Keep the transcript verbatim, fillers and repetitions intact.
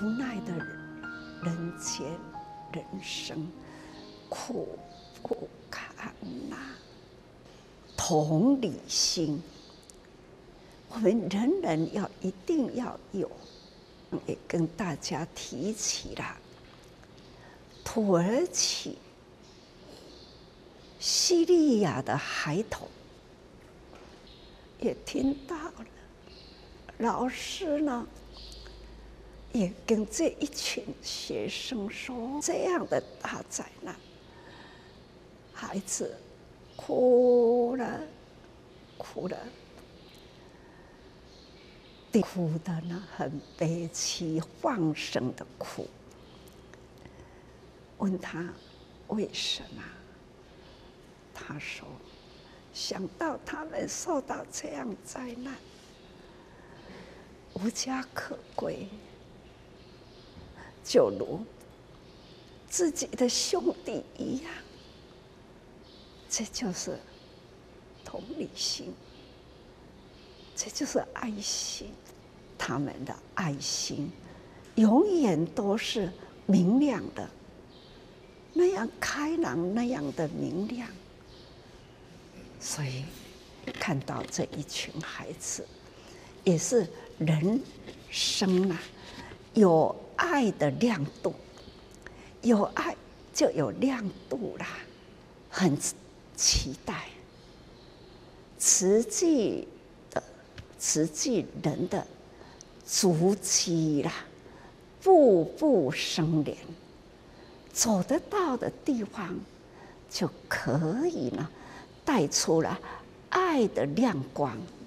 无奈的人间人生苦不堪呐、啊。同理心，我们人人要一定要有。也跟大家提起了土耳其叙利亚的孩童，也听到了。老师呢，也跟这一群学生说，这样的大灾难，孩子哭了，哭了。哭的呢，很悲凄放声的哭。问他为什么？他说：想到他们受到这样灾难，无家可归，就如自己的兄弟一样。这就是同理心。这就是爱心，他们的爱心永远都是明亮的，那样开朗，那样的明亮。所以看到这一群孩子，也是人生啊，有爱的亮度，有爱就有亮度啦，很期待慈济。慈济人的足迹啦，步步生莲，走得到的地方，就可以呢，带出了爱的亮光。